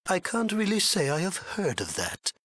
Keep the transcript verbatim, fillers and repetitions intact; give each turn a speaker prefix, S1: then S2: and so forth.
S1: I can't really say I have heard of that.